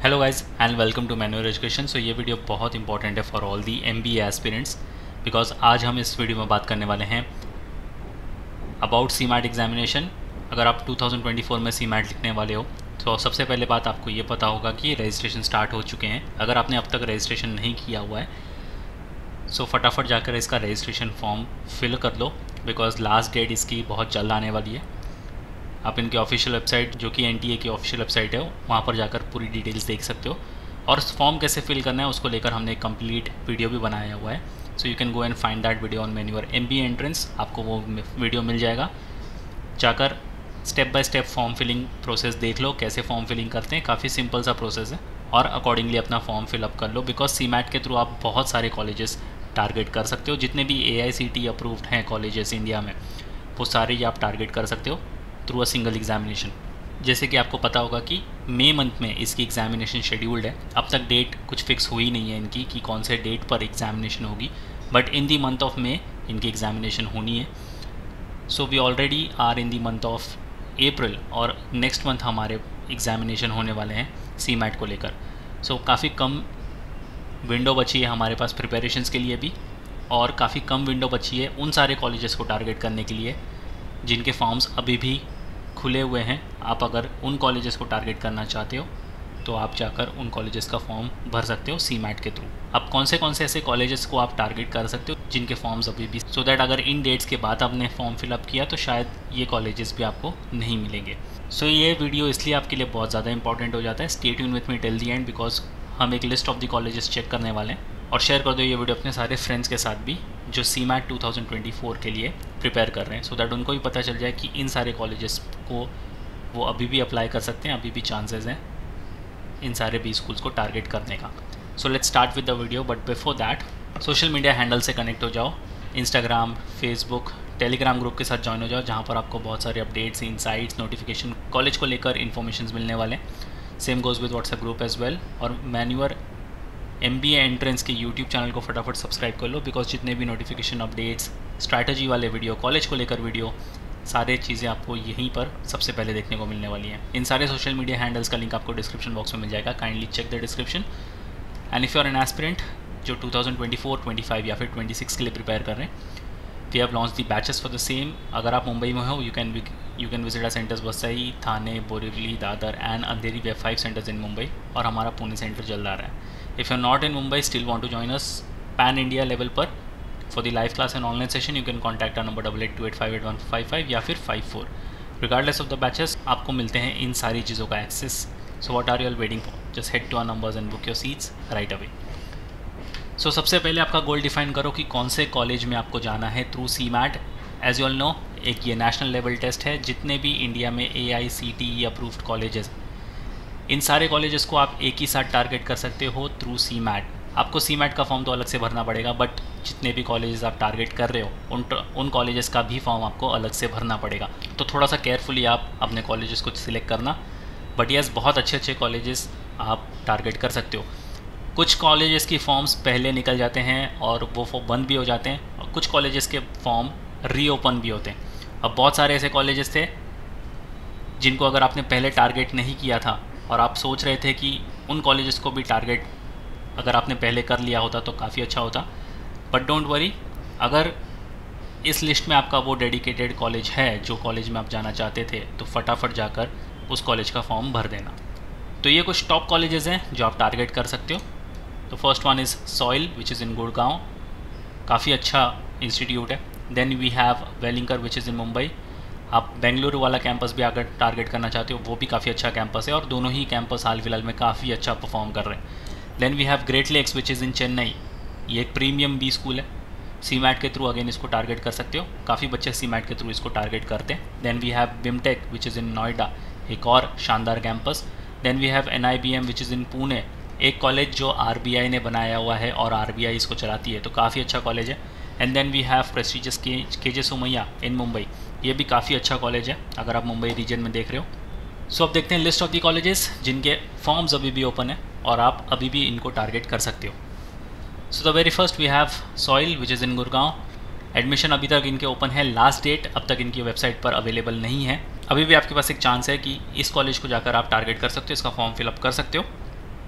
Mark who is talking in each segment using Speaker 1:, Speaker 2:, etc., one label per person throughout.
Speaker 1: Hello guys and welcome to manual education. So ये video बहुत important है for all the MBA aspirants because आज हम इस वीडियो में बात करने वाले हैं अबाउट CMAT एग्जामिनेशन। अगर आप 2024 में CMAT लिखने वाले हो तो सबसे पहले बात आपको ये पता होगा कि रजिस्ट्रेशन स्टार्ट हो चुके हैं। अगर आपने अब तक रजिस्ट्रेशन नहीं किया हुआ है सो फटाफट जाकर इसका रजिस्ट्रेशन फॉर्म फिल कर लो बिकॉज लास्ट डेट इसकी बहुत जल्द आने वाली है। आप इनकी ऑफिशियल वेबसाइट जो कि NTA की ऑफिशियल वेबसाइट है वहाँ पर जाकर पूरी डिटेल्स देख सकते हो और फॉर्म कैसे फिल करना है उसको लेकर हमने एक कंप्लीट वीडियो भी बनाया हुआ है। So you can go and find that video on maneuver MBA entrance. आपको वो वीडियो मिल जाएगा, जाकर step by step form filling process देख लो, कैसे फॉर्म फिलिंग करते हैं। काफ़ी सिंपल सा प्रोसेस है और अकॉर्डिंगली अपना फॉर्म फिलअप कर लो बिकॉज CMAT के थ्रू आप बहुत सारे कॉलेजेस टारगेट कर सकते हो। जितने भी AICTE अप्रूव्ड हैं कॉलेजेस इंडिया में वो सारे ही आप टारगेट कर सकते हो थ्रू अ सिंगल एग्जामिनेशन। जैसे कि आपको पता होगा कि मई मंथ में इसकी एग्जामिनेशन शेड्यूल्ड है। अब तक डेट कुछ फिक्स हुई नहीं है इनकी कि कौन से डेट पर एग्जामिनेशन होगी, but in the month of May इनकी एग्जामिनेशन होनी है। So we already are in the month of April और नेक्स्ट मंथ हमारे एग्जामिनेशन होने वाले हैं CMAT को लेकर। सो काफ़ी कम विंडो बची है हमारे पास प्रिपरेशंस के लिए भी और काफ़ी कम विंडो बची है उन सारे कॉलेजेस को टारगेट करने के लिए जिनके फॉर्म्स अभी भी खुले हुए हैं। आप अगर उन कॉलेजेस को टारगेट करना चाहते हो तो आप जाकर उन कॉलेजेस का फॉर्म भर सकते हो CMAT के थ्रू। अब कौन से ऐसे कॉलेजेस को आप टारगेट कर सकते हो जिनके फॉर्म्स अभी भी, सो दैट अगर इन डेट्स के बाद आपने फॉर्म फिलअप किया तो शायद ये कॉलेजेस भी आपको नहीं मिलेंगे। सो ये वीडियो इसलिए आपके लिए बहुत ज़्यादा इंपॉर्टेंट हो जाता है। Stay tune with me till the end because हम एक list of the colleges check करने वाले हैं। और शेयर कर दो ये वीडियो अपने सारे फ्रेंड्स के साथ भी जो CMAT 2024 के लिए प्रिपेयर कर रहे हैं, सो दैट उनको भी पता चल जाए कि इन सारे कॉलेजेस को वो अभी भी अप्लाई कर सकते हैं, अभी भी चांसेस हैं इन सारे भी स्कूल्स को टारगेट करने का। So let's start with the video, but before that social media handle से कनेक्ट हो जाओ। इंस्टाग्राम, फेसबुक, टेलीग्राम ग्रुप के साथ ज्वाइन हो जाओ जहाँ पर आपको बहुत सारे अपडेट्स, इनसाइट्स, नोटिफिकेशन, कॉलेज को लेकर इन्फॉर्मेशन मिलने वाले हैं। Same goes with WhatsApp group as well. और मैन्यूअर MBA एंट्रेंस के YouTube चैनल को फटाफट सब्सक्राइब कर लो बिकॉज जितने भी नोटिफिकेशन, अपडेट्स, स्ट्रैटेजी वाले वीडियो, कॉलेज को लेकर वीडियो, सारे चीज़ें आपको यहीं पर सबसे पहले देखने को मिलने वाली हैं। इन सारे सोशल मीडिया हैंडल्स का लिंक आपको डिस्क्रिप्शन बॉक्स में मिल जाएगा। Kindly check the description. And if you are an aspirant जो 2024, 25 या फिर 26 के लिए प्रिपेयर कर रहे हैं, we have launch the batches for the same. अगर आप मुंबई में हो you can visit our centres Vasai, Thane, Borivali, Dadar and Andheri. We have 5 centres in Mumbai और हमारा पुणे सेंटर जल्द आ रहा है। If you're not in Mumbai, still want to join us pan India level पर for the live class and online session, you can contact our number 8828581155 या फिर 54। Regardless of the batches, आपको मिलते हैं इन सारी चीज़ों का access. So what are you all waiting for? Just head to our numbers and book your seats right away। So सबसे पहले आपका गोल डिफाइन करो कि कौन से कॉलेज में आपको जाना है through CMAT। As you all know एक ये नेशनल लेवल टेस्ट है। जितने भी इंडिया में AICTE अप्रूव्ड कॉलेजेस, इन सारे कॉलेजेस को आप एक ही साथ टारगेट कर सकते हो थ्रू CMAT। आपको CMAT का फॉर्म तो अलग से भरना पड़ेगा, बट जितने भी कॉलेजेस आप टारगेट कर रहे हो उन कॉलेजेस का भी फॉर्म आपको अलग से भरना पड़ेगा। तो थोड़ा सा केयरफुली आप अपने कॉलेजेस को सिलेक्ट करना। बट यस, बहुत अच्छे कॉलेजेस आप टारगेट कर सकते हो। कुछ कॉलेजेस की फॉर्म्स पहले निकल जाते हैं और वो बंद भी हो जाते हैं और कुछ कॉलेजेस के फॉर्म रीओपन भी होते हैं। अब बहुत सारे ऐसे कॉलेजेस थे जिनको अगर आपने पहले टारगेट नहीं किया था और आप सोच रहे थे कि उन कॉलेजेस को भी टारगेट अगर आपने पहले कर लिया होता तो काफ़ी अच्छा होता। बट डोंट वरी, अगर इस लिस्ट में आपका वो डेडिकेटेड कॉलेज है जो कॉलेज में आप जाना चाहते थे तो फटाफट जाकर उस कॉलेज का फॉर्म भर देना। तो ये कुछ टॉप कॉलेजेस हैं जो आप टारगेट कर सकते हो। तो first one is soil which is in Gurgaon, काफ़ी अच्छा इंस्टीट्यूट है। Then we have Welingkar which is in Mumbai. आप बेंगलुरु वाला कैंपस भी अगर टारगेट करना चाहते हो वो भी काफ़ी अच्छा कैंपस है और दोनों ही कैंपस हाल फिलहाल में काफ़ी अच्छा परफॉर्म कर रहे हैं। Then we have Great Lakes which is in Chennai. ये एक प्रीमियम B स्कूल है। CMAT के थ्रू अगेन इसको टारगेट कर सकते हो, काफ़ी बच्चे CMAT के थ्रू इसको टारगेट करते हैं। Then we have BIMTECH which is in Noida, एक और शानदार campus. Then we have NIBM which is in Pune, एक कॉलेज जो RBI ने बनाया हुआ है और RBI इसको चलाती है, तो काफ़ी अच्छा कॉलेज है। And then we have prestigious KJ Somaiya in Mumbai, ये भी काफ़ी अच्छा कॉलेज है अगर आप मुंबई रीजन में देख रहे हो। सो अब देखते हैं लिस्ट ऑफ दी कॉलेजेस जिनके फॉर्म्स अभी भी ओपन है और आप अभी भी इनको टारगेट कर सकते हो। So the very first we have soil which is in Gurgaon. Admission अभी तक इनके ओपन है, लास्ट डेट अब तक इनकी वेबसाइट पर अवेलेबल नहीं है। अभी भी आपके पास एक चांस है कि इस कॉलेज को जाकर आप टारगेट कर सकते हो, इसका फॉर्म फिलअप कर सकते हो।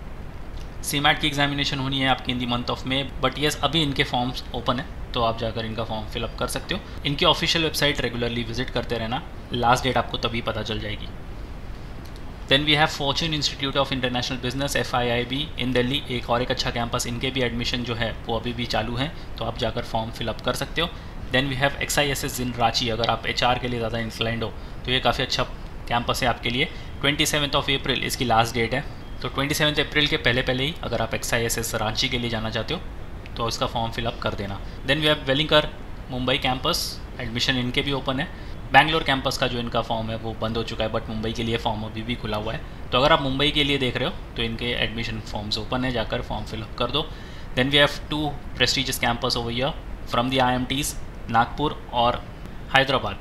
Speaker 1: सीमैट की एग्जामिनेशन होनी है आपकी in the month of May, but yes अभी इनके फॉर्म्स ओपन है, तो आप जाकर इनका फॉर्म फिलअप कर सकते हो। इनकी ऑफिशियल वेबसाइट रेगुलरली विजिट करते रहना, लास्ट डेट आपको तभी पता चल जाएगी। Then we have Fortune Institute of International Business FIIB in Delhi, एक अच्छा कैंपस, इनके भी एडमिशन जो है वो अभी भी चालू है, तो आप जाकर फॉर्म फिलअप कर सकते हो। Then we have XISS in Ranchi, अगर आप HR के लिए ज़्यादा इंक्लाइंड हो तो ये काफ़ी अच्छा कैंपस है आपके लिए। 27 अप्रैल इसकी लास्ट डेट है, तो 27 अप्रैल के पहले ही अगर आप XISS रांची के लिए जाना चाहते हो तो इसका फॉर्म फिलअप कर देना। Then we have Welingkar Mumbai campus, admission इनके भी ओपन है। बैंगलोर कैंपस का जो इनका फॉर्म है वो बंद हो चुका है, बट मुंबई के लिए फॉर्म अभी भी खुला हुआ है, तो अगर आप मुंबई के लिए देख रहे हो तो इनके एडमिशन फॉर्म्स ओपन है, जाकर फॉर्म फिलअप कर दो। Then we have 2 prestigious campus over here from the IMTs, Nagpur और हैदराबाद,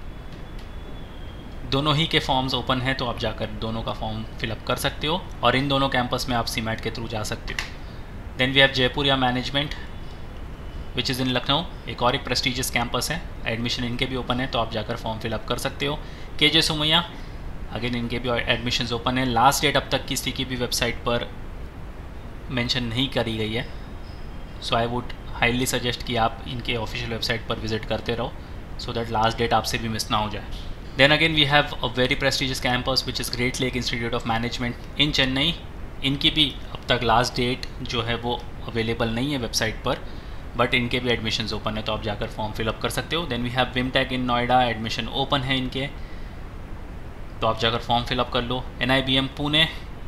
Speaker 1: दोनों ही के फॉर्म्स ओपन हैं, तो आप जाकर दोनों का फॉर्म फिलअप कर सकते हो और इन दोनों कैंपस में आप सीमैट के थ्रू जा सकते हो। Then we have Jaipuria management which is in Lucknow, एक प्रेस्टिजियस कैंपस है, एडमिशन इनके भी ओपन है, तो आप जाकर फॉर्म फिलअप कर सकते हो। KJ सोमैया, अगेन इनके भी एडमिशन्स ओपन है, लास्ट डेट अब तक किसी की भी वेबसाइट पर मेंशन नहीं करी गई है, so I would highly suggest कि आप इनके ऑफिशियल वेबसाइट पर विजिट करते रहो, सो दैट लास्ट डेट आपसे भी मिस ना हो जाए। Then again we have a very prestigious campus which is Great Lake Institute of Management in Chennai, इनकी भी अब तक लास्ट डेट जो है वो अवेलेबल नहीं है वेबसाइट पर, बट इनके भी एडमिशन्स ओपन है, तो आप जाकर फॉर्म फिलअप कर सकते हो। Then we have BIMTECH in Noida, admission open है इनके, तो आप जाकर फॉर्म फिलअप कर लो। NIBM पुणे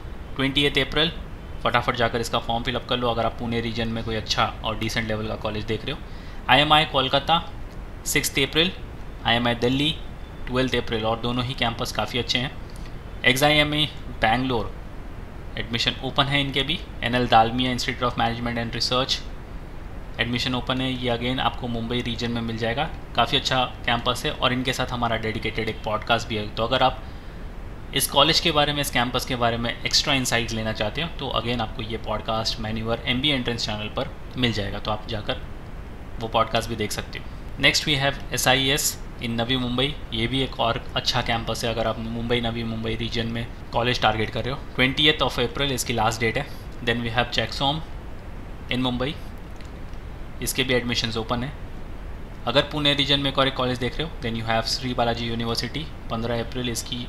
Speaker 1: 28 अप्रैल, फटाफट जाकर इसका फॉर्म फिलअप कर लो अगर आप पुणे रीजन में कोई अच्छा और डिसेंट लेवल का कॉलेज देख रहे हो। IMI कोलकाता 6 अप्रैल, IMI दिल्ली 12 अप्रैल, और दोनों ही कैंपस काफ़ी अच्छे हैं। XIME बैंगलोर, एडमिशन ओपन है इनके भी। NL Dalmia Institute of Management and Research, admission open है, ये अगेन आपको मुंबई रीजन में मिल जाएगा, काफ़ी अच्छा कैंपस है, और इनके साथ हमारा डेडिकेटेड एक पॉडकास्ट भी है, तो अगर आप इस कॉलेज के बारे में, इस कैंपस के बारे में एक्स्ट्रा इंसाइट लेना चाहते हो तो अगेन आपको ये podcast maneuver MBA entrance channel पर मिल जाएगा, तो आप जाकर वो पॉडकास्ट भी देख सकते हो। Next we have SIES in Navi Mumbai, ये भी एक और अच्छा कैंपस है अगर आप नवी मुंबई रीजन में कॉलेज टारगेट कर रहे हो। 20 अप्रैल इसकी लास्ट डेट है। देन वी हैव चेक्सोम इन मुंबई, इसके भी एडमिशन्स ओपन है। अगर पुणे रीजन में एक कॉलेज देख रहे हो then you have Shri Balaji university, 15 April इसकी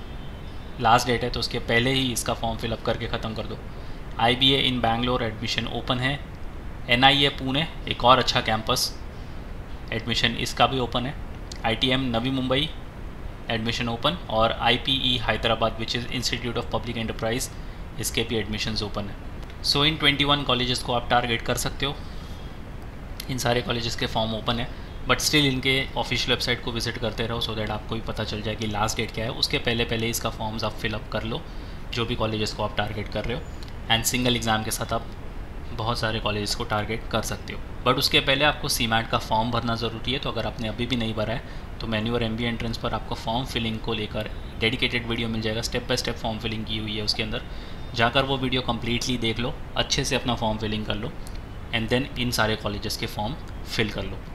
Speaker 1: लास्ट डेट है, तो उसके पहले ही इसका फॉर्म फिलअप करके ख़त्म कर दो। IBA in Bangalore, admission open है। NIA पुणे, एक और अच्छा कैंपस, एडमिशन इसका भी ओपन है। ITM Navi Mumbai, admission open, और IPE Hyderabad which is Institute of Public Enterprise, इसके भी एडमिशन्स ओपन है। सो इन 21 कॉलेजेस को आप टारगेट कर सकते हो, इन सारे कॉलेजेस के फॉर्म ओपन है, बट स्टिल इनके ऑफिशियल वेबसाइट को विजिट करते रहो, सो दैट आपको भी पता चल जाए कि लास्ट डेट क्या है। उसके पहले इसका फॉर्म्स आप फिलअप कर लो, जो भी कॉलेजेस को आप टारगेट कर रहे हो, एंड सिंगल एग्ज़ाम के साथ आप बहुत सारे कॉलेजेस को टारगेट कर सकते हो। बट उसके पहले आपको सीमैट का फॉर्म भरना ज़रूरी है, तो अगर आपने अभी भी नहीं भरा है तो मैन्यूवर MBA एंट्रेंस पर आपको फॉर्म फिलिंग को लेकर डेडिकेटेड वीडियो मिल जाएगा, step by step form filling की हुई है उसके अंदर, जाकर वो वीडियो कम्प्लीटली देख लो, अच्छे से अपना फॉर्म फिलिंग कर लो, एंड देन इन सारे कॉलेजेस के फॉर्म फिल कर लो।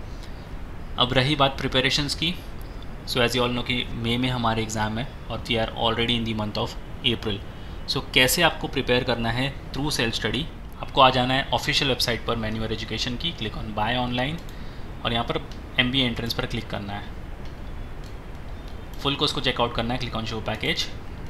Speaker 1: अब रही बात प्रिपरेशंस की, so as you all know कि मई में हमारे एग्ज़ाम है और we are already in the month of April. So कैसे आपको प्रिपेयर करना है थ्रू सेल्फ स्टडी, आपको आ जाना है ऑफिशियल वेबसाइट पर मैन्यूवर एजुकेशन की, क्लिक ऑन बाय ऑनलाइन, और यहाँ पर MBA एंट्रेंस पर क्लिक करना है। फुल कोर्स को चेकआउट करना है, क्लिक ऑन शो पैकेज,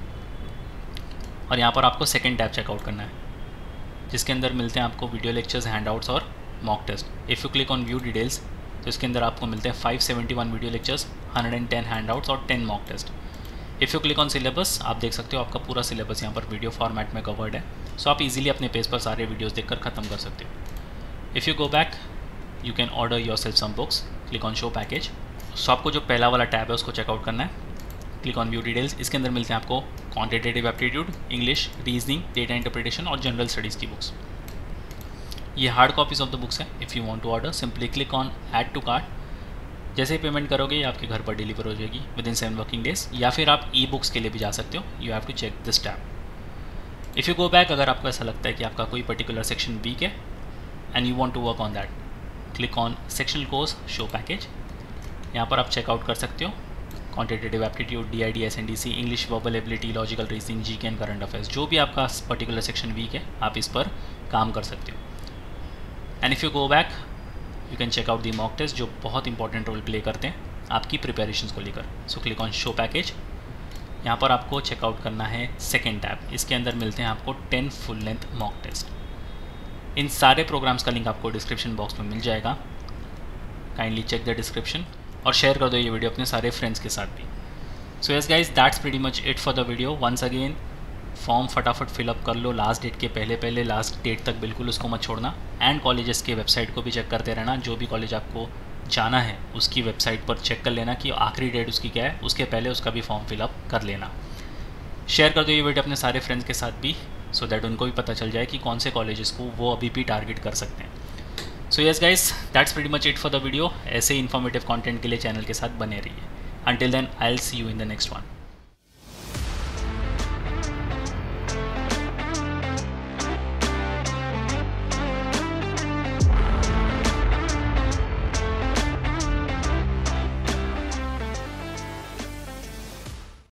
Speaker 1: और यहाँ पर आपको सेकेंड टैब चेकआउट करना है, जिसके अंदर मिलते हैं आपको वीडियो लेक्चर्स, हैंडआउट्स और mock test. If you click on view details तो इसके अंदर आपको मिलते हैं 571 वीडियो लेक्चर्स, 110 हैंडआउट्स और 10 mock test. If you click on syllabus, आप देख सकते हो आपका पूरा सिलेबस यहाँ पर वीडियो फॉर्मेट में कवर्ड है, सो आप इजीली अपने पेज पर सारे वीडियोस देखकर ख़त्म कर सकते हो। If you go back you can order yourself some books, click on show package. So आपको जो पहला वाला टैब है उसको चेकआउट करना है, क्लिक ऑन व्यू डिटेल्स। इसके अंदर मिलते हैं आपको quantitative aptitude, English, reasoning, data interpretation और जनरल स्टडीज़ की बुक्स। ये hard copies of the books हैं। If you want to order simply click on add to cart, जैसे ही पेमेंट करोगे ये आपके घर पर डिलीवर हो जाएगी विद इन 7 वर्किंग डेज, या फिर आप ई-बुक्स के लिए भी जा सकते हो। You have to check this tab. If you go back, अगर आपको ऐसा लगता है कि आपका कोई पर्टिकुलर सेक्शन वीक है and you want to work on that, click on sectional course show package. यहाँ पर आप चेकआउट कर सकते हो quantitative aptitude, DID, SNDC, English verbal ability, logical reasoning, GK and current affairs, जो भी आपका पर्टिकुलर सेक्शन वीक है आप इस पर काम कर सकते हो। And if you go back you can check out the mock test जो बहुत इंपॉर्टेंट रोल प्ले करते हैं आपकी प्रिपरेशंस को लेकर। So click on show package. यहाँ पर आपको चेकआउट करना है सेकेंड टैब, इसके अंदर मिलते हैं आपको 10 फुल लेंथ मॉक टेस्ट। इन सारे प्रोग्राम्स का लिंक आपको डिस्क्रिप्शन बॉक्स में मिल जाएगा, काइंडली चेक द डिस्क्रिप्शन और शेयर कर दो ये वीडियो अपने सारे फ्रेंड्स के साथ भी। So yes guys, that's pretty much it for the video. Once again form फटाफट फिलअप कर लो, लास्ट डेट के पहले लास्ट डेट तक बिल्कुल उसको मत छोड़ना। एंड कॉलेजेस के वेबसाइट को भी चेक करते रहना, जो भी कॉलेज आपको जाना है उसकी वेबसाइट पर चेक कर लेना कि आखिरी डेट उसकी क्या है, उसके पहले उसका भी फॉर्म फिलअप कर लेना। शेयर कर दो ये वीडियो अपने सारे फ्रेंड्स के साथ भी, सो दैट उनको भी पता चल जाए कि कौन से कॉलेजेस को वो अभी भी टारगेट कर सकते हैं। So yes guys, that's pretty much it for the video. ऐसे ही इन्फॉर्मेटिव कंटेंट के लिए चैनल के साथ बने रहिए। Until then I will see you in the next one.